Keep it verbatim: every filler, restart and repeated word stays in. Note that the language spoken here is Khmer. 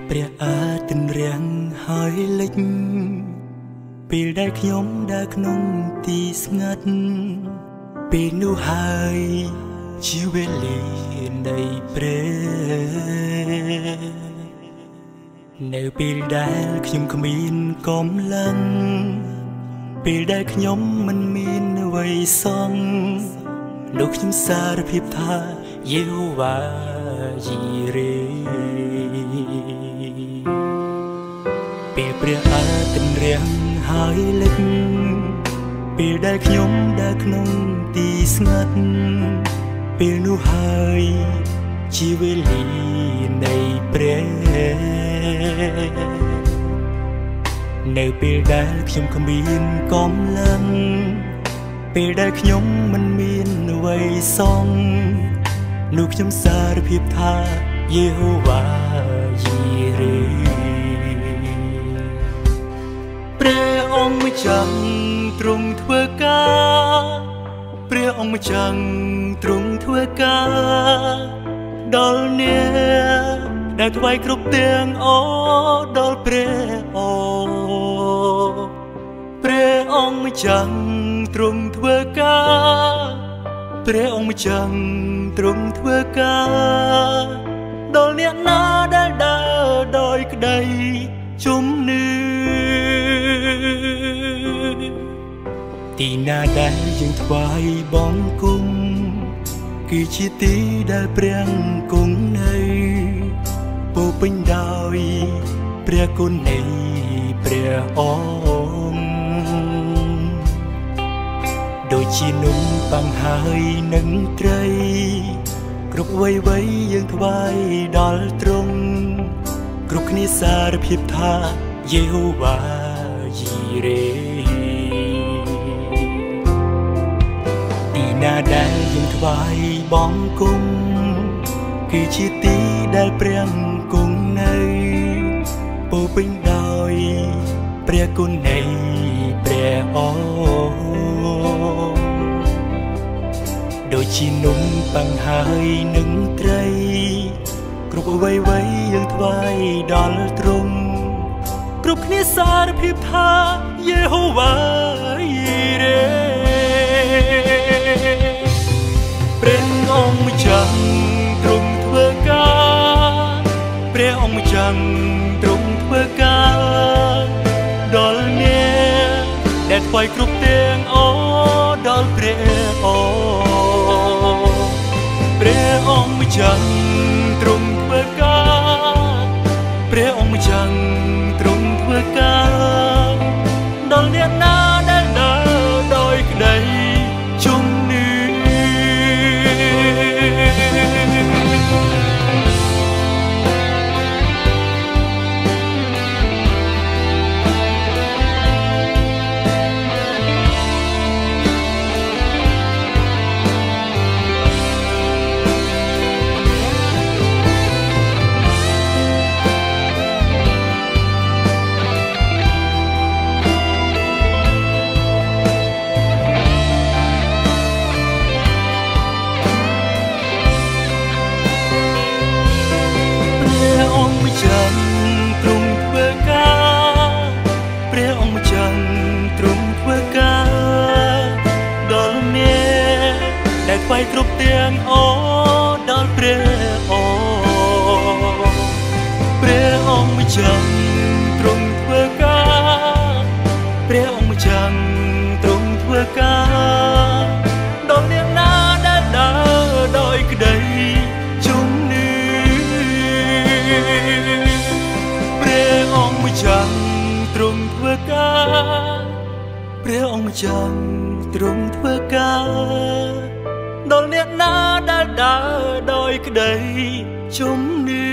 ព្រះអាទិនរាំងហើយលិចពេលដែលខ្ញុំដើរក្នុងទីស្ងាត់ពេលនោះហើយជាវេលានៃព្រះនៅពេលដែលខ្ញុំគ្មានកម្លាំងពេលដែលខ្ញុំមិនមានអ្វីសងនោះខ្ញុំសារភាពថាយេហូវ៉ាយីរេពេលព្រះអាទិត្យរាំងហើយលិចពេលដែលខ្ញុំដើរក្នុងទីស្ងាត់ពេលនោះហើយជាវេលានៃព្រះនៅពេលដែលខ្ញុំគ្មានកម្លាំងពេលដែលខ្ញុំមិនមានអ្វីសងនោះខ្ញុំសារភាពថាយេហូវ៉ាយីរេព្រះអង្គម្ចាស់ទ្រង់ធ្វើការព្រះអង្គម្ចាស់ទ្រង់ធ្វើការដល់អ្នកដែលថ្វាយគ្រប់ទាំងអដល់ព្រះអង្គព្រះអង្គម្ចាស់ទ្រង់ធ្វើការព្រះអង្គម្ចាស់ទ្រង់ធ្វើការដល់អ្នកណាដែលដើរដោយក្តីជំនឿទីណាដែលយើងថ្វាយបង្គំគឺជាទីដែលព្រះគង់នៅពោពេញដោយព្រះគុណនៃព្រះអង្គដូចជានំបាំងហើយនឹងត្រីគ្រប់វ័យវ័យយើងថ្វាយដល់ទ្រង់គ្រប់គ្នាសារភាពថាយេហូវ៉ាយីរេទីណាដែលយើងថ្វាយបង្គំគឺជាទីដែលព្រះគង់នៅពោពេញដោយព្រះគុណនៃព្រះអង្គដូចជានំបាំងហើយនឹងត្រីគ្រប់អ្វីអ្វីយើងថ្វាយដល់ទ្រង់គ្រប់គ្នាសារភាពថាយេហូវ៉ាយីរេព្រះអង្គម្ចាស់ទ្រង់ធ្វើការព្រះអង្គម្ចាស់ទ្រង់ធ្វើការដល់អ្នកដែលថ្វាយគ្រប់ទាំងអដល់ព្រះអង្គព្រះអង្គម្ចាស់ទ្រង់ធ្វើការព្រះអង្គម្ចាស់ទ្រង់ធ្វើការដល់អ្នកណាដែលដើរដោយក្តីជំនឿថ្វាយគ្រប់ទាំងអដល់ព្រះអង្គព្រះអង្គម្ចាស់ទ្រង់ធ្វើការព្រះអង្គម្ចាស់ទ្រង់ធ្វើការដល់អ្នកណាដែលដើរដោយក្តីជំនឿព្រះអង្គម្ចាស់ទ្រង់ធ្វើការព្រះអង្គម្ចាស់ទ្រង់ធ្វើការដល់អ្នកណាដែលដើរដោយក្តីជំនឿ